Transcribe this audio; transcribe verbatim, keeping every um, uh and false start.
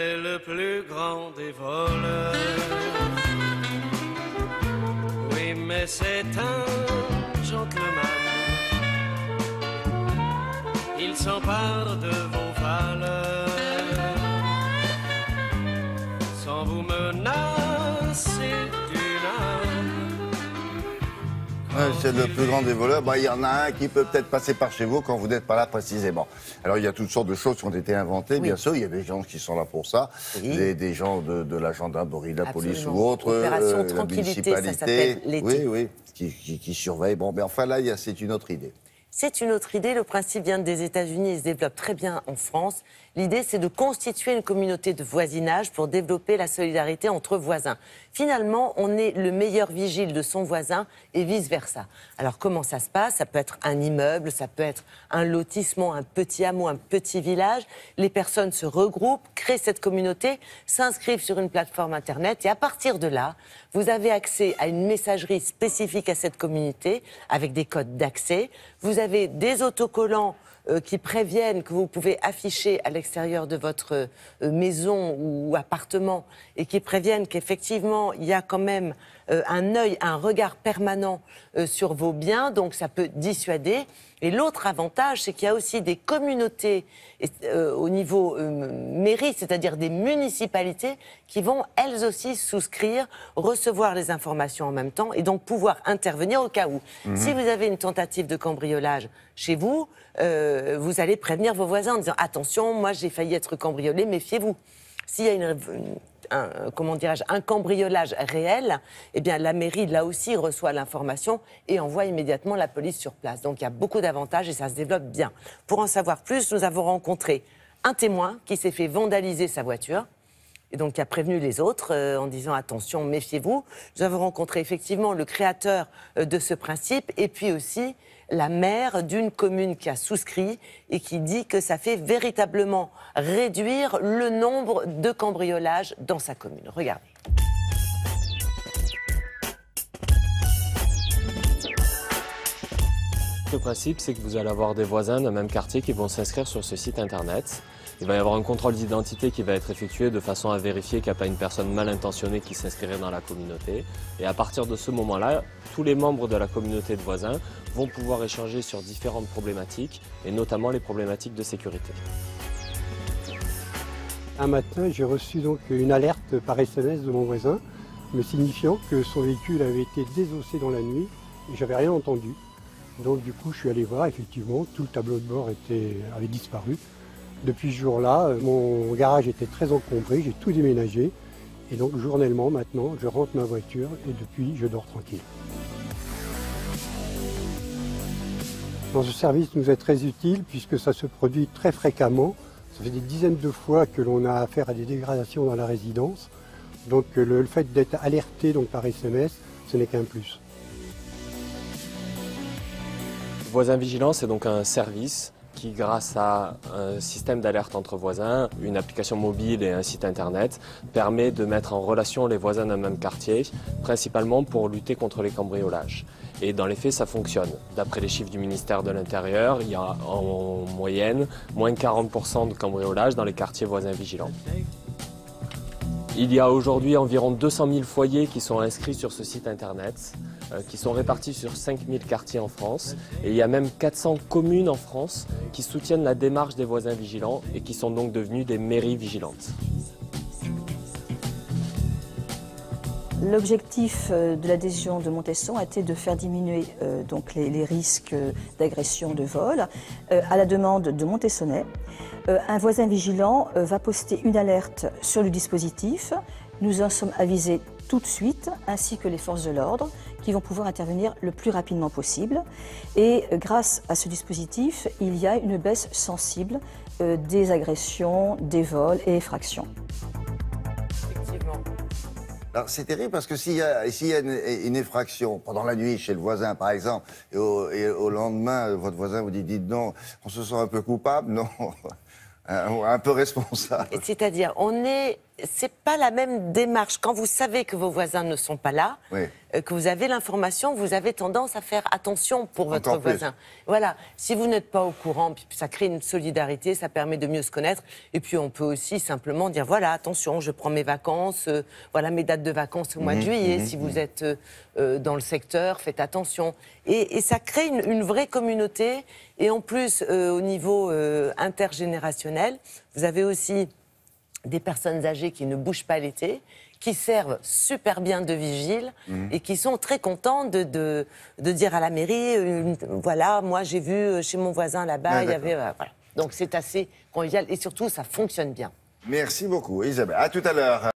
C'est le plus grand des voleurs. Oui, mais c'est un gentleman. Il s'empare de vos valeurs sans vous menacer d'une arme. Ouais, c'est le plus grand des voleurs. Bah, il y en a un qui peut peut-être passer par chez vous quand vous n'êtes pas là précisément. Alors il y a toutes sortes de choses qui ont été inventées, oui. Bien sûr. Il y a des gens qui sont là pour ça, oui. des, des gens de, de la gendarmerie, de la Absolument. police ou autre, Opération euh, Tranquillité, la municipalité, ça s'appelle l'éthique. Oui, oui, qui, qui, qui surveille. Bon, mais enfin là, c'est une autre idée. C'est une autre idée. Le principe vient des États-Unis et se développe très bien en France. L'idée, c'est de constituer une communauté de voisinage pour développer la solidarité entre voisins. Finalement, on est le meilleur vigile de son voisin et vice-versa. Alors, comment ça se passe? Ça peut être un immeuble, ça peut être un lotissement, un petit hameau, un petit village. Les personnes se regroupent, créent cette communauté, s'inscrivent sur une plateforme Internet et à partir de là, vous avez accès à une messagerie spécifique à cette communauté avec des codes d'accès. Vous avez des autocollants Euh, qui préviennent que vous pouvez afficher à l'extérieur de votre euh, maison ou appartement et qui préviennent qu'effectivement, il y a quand même euh, un œil, un regard permanent euh, sur vos biens, donc ça peut dissuader. Et l'autre avantage, c'est qu'il y a aussi des communautés euh, au niveau euh, mairie, c'est-à-dire des municipalités qui vont elles aussi souscrire, recevoir les informations en même temps et donc pouvoir intervenir au cas où. Mmh. Si vous avez une tentative de cambriolage chez vous, euh, vous allez prévenir vos voisins en disant « Attention, moi j'ai failli être cambriolé, méfiez-vous ». S'il y a une, un, comment dirais-je, un cambriolage réel, eh bien la mairie, là aussi, reçoit l'information et envoie immédiatement la police sur place. Donc il y a beaucoup d'avantages et ça se développe bien. Pour en savoir plus, nous avons rencontré un témoin qui s'est fait vandaliser sa voiture et donc qui a prévenu les autres euh, en disant « Attention, méfiez-vous ». Nous avons rencontré effectivement le créateur euh, de ce principe et puis aussi la maire d'une commune qui a souscrit et qui dit que ça fait véritablement réduire le nombre de cambriolages dans sa commune. Regardez. Le principe, c'est que vous allez avoir des voisins d'un même quartier qui vont s'inscrire sur ce site internet. Il va y avoir un contrôle d'identité qui va être effectué de façon à vérifier qu'il n'y a pas une personne mal intentionnée qui s'inscrirait dans la communauté. Et à partir de ce moment-là, tous les membres de la communauté de voisins vont pouvoir échanger sur différentes problématiques, et notamment les problématiques de sécurité. Un matin, j'ai reçu donc une alerte par S M S de mon voisin, me signifiant que son véhicule avait été désossé dans la nuit et j'avais rien entendu. Donc du coup, je suis allé voir, effectivement, tout le tableau de bord était, avait disparu. Depuis ce jour-là, mon garage était très encombré, j'ai tout déménagé. Et donc, journellement, maintenant, je rentre ma voiture et depuis, je dors tranquille. Dans ce service nous est très utile puisque ça se produit très fréquemment. Ça fait des dizaines de fois que l'on a affaire à des dégradations dans la résidence. Donc, le, le fait d'être alerté donc, par S M S, ce n'est qu'un plus. Voisin Vigilant, c'est donc un service qui, grâce à un système d'alerte entre voisins, une application mobile et un site internet, permet de mettre en relation les voisins d'un même quartier, principalement pour lutter contre les cambriolages. Et dans les faits, ça fonctionne. D'après les chiffres du ministère de l'Intérieur, il y a en moyenne moins de quarante pour cent de cambriolages dans les quartiers voisins vigilants. Il y a aujourd'hui environ deux cent mille foyers qui sont inscrits sur ce site internet, euh, qui sont répartis sur cinq mille quartiers en France. Et il y a même quatre cents communes en France qui soutiennent la démarche des voisins vigilants et qui sont donc devenues des mairies vigilantes. L'objectif de l'adhésion de Montesson a été de faire diminuer euh, donc les, les risques d'agression, de vol, euh, à la demande de Montessonnais. Euh, un voisin vigilant euh, va poster une alerte sur le dispositif. Nous en sommes avisés tout de suite, ainsi que les forces de l'ordre, qui vont pouvoir intervenir le plus rapidement possible. Et euh, grâce à ce dispositif, il y a une baisse sensible euh, des agressions, des vols et effractions. Alors c'est terrible parce que s'il y a, s'il y a une, une effraction pendant la nuit chez le voisin par exemple, et au, et au lendemain votre voisin vous dit dites non, on se sent un peu coupable, non, un, un peu responsable. C'est-à-dire on est c'est pas la même démarche. Quand vous savez que vos voisins ne sont pas là, Oui. euh, que vous avez l'information, vous avez tendance à faire attention pour votre Encore plus. voisin. Voilà. Si vous n'êtes pas au courant, puis ça crée une solidarité, ça permet de mieux se connaître. Et puis on peut aussi simplement dire voilà, attention, je prends mes vacances, euh, voilà mes dates de vacances au mois de juillet. Si vous êtes euh, euh, dans le secteur, faites attention. Et, et ça crée une, une vraie communauté. Et en plus, euh, au niveau euh, intergénérationnel, vous avez aussi des personnes âgées qui ne bougent pas l'été, qui servent super bien de vigile mmh. et qui sont très contents de, de, de dire à la mairie, euh, voilà, moi j'ai vu chez mon voisin là-bas, ouais, il y avait... Euh, voilà. Donc c'est assez convivial et surtout ça fonctionne bien. Merci beaucoup Isabelle. À tout à l'heure.